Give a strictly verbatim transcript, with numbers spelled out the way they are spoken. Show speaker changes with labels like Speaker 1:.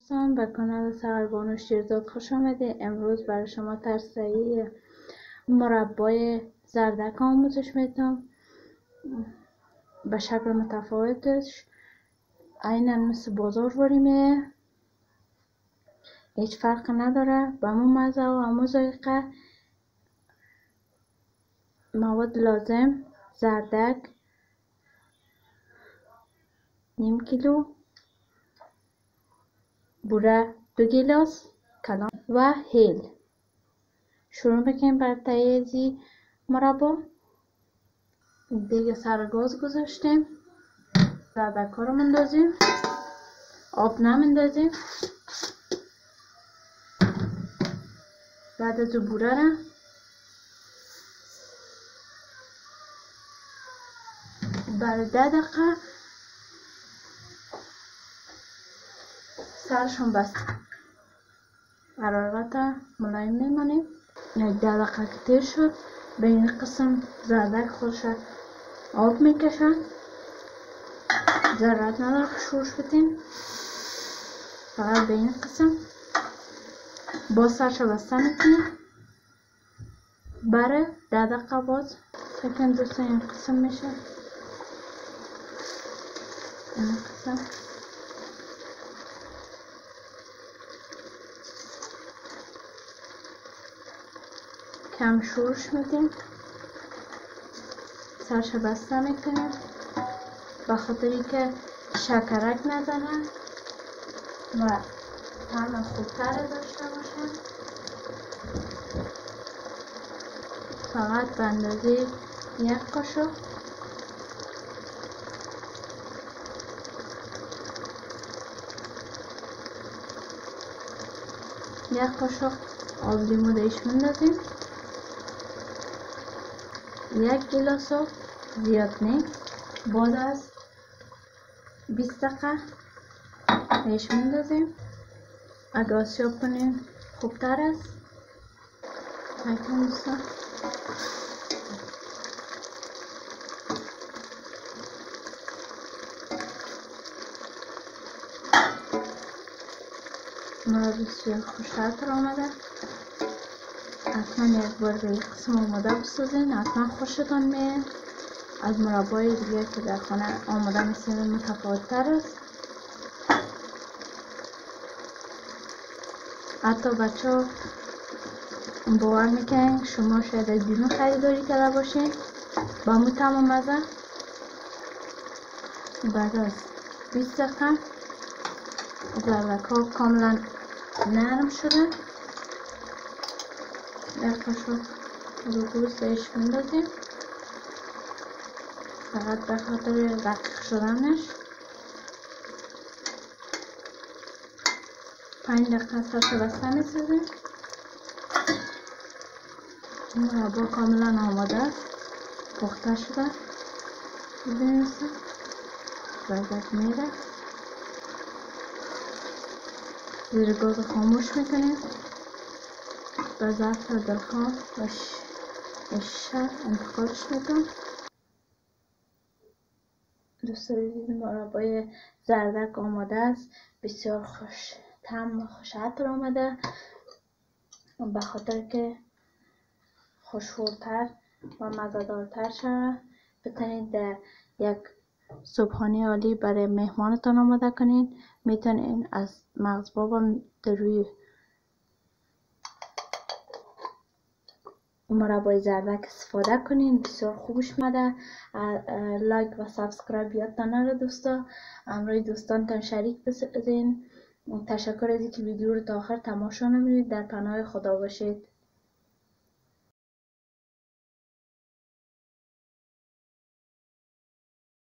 Speaker 1: دوستان، به کانال سحر بانو شیرزاد خوش آمده. امروز برای شما ترسایی مربای زردک آموزش میدم. به شکل متفاوتش عیناً مثل بازار وریمه، هیچ فرق نداره. به مو مزه و همو ذائقه. مواد لازم: زردک نیم کیلو، بوره دو گیلاس کلان و هیل. شروع بکنیم بر تهیه مربا. دیگه سر گاز گذاشتیم، زردک ها رو مندازیم، آب نمندازیم. بعد از بوره رو برای ده دقیقه سرشون بست حرارت ملایم میمانیم. یک ده دقیقه که تیر شد، به این قسم زردک خودش آب میکشن. ضرورت نداره که شورش بدین، فقط به این قسم با سرش بسته میکنیم. برای ده دقیقه باز فکر دوستان این قسم میشه. این قسم کم شورش میدیم، سرش بسته میکنیم به خاطری که شکرک نزنه و طعم خوبتر داشته باشه. فقط به اندازه یک قاشق یک قاشق آب لیمو دیش میندازیم. یک گیلاس آب، زیاد نه. بعد از بیست دقیقه دیش میندازیم. اگه آسیاب کنیم خوبتر است. تاکن دوستان مرا بسیار خوشتر آمده. حتما یک بار به این قسم آماده بسازین، حتما خوشتان میاد. از مربای دیگه که در خانه آماده میسازین متفاوت تر است. حتی بچه ها باور میکنن شما شاید از بیرون خریداری کرده باشین با همون طعم و مزه. بعد از بیست دقیقه زردک ها کاملا نرم شده. یک قاشق گلوکوز بهش میندازیم فقط به خاطر رقیق شدنش. پنج دقیقه سرش بسته میسازیم. مربا کاملا آماده است، پخته شده. ببینید زردک میره. زیر گاز خاموش میکنیم. به ظرف دلخواه و شیشه انتقالش میدم. دوستان دیدید مربای زردک آماده است. بسیار خوش طعم و خوش عطر آمده، به خاطر که خوش‌بوتر و مزه‌دارتر شود. بتونید در یک صبحانه عالی برای مهمانتان آماده کنین. میتونین از مغز بابم در روی مربای زردک استفاده کنین، بسیار خوبش میاد. لایک و سابسکرایب یادتان نره دوستا. همراه دوستانتان شریک بسازین. تشکر از اینکه ویدیو رو تا آخر تماشا نمودید. در پناه خدا باشید.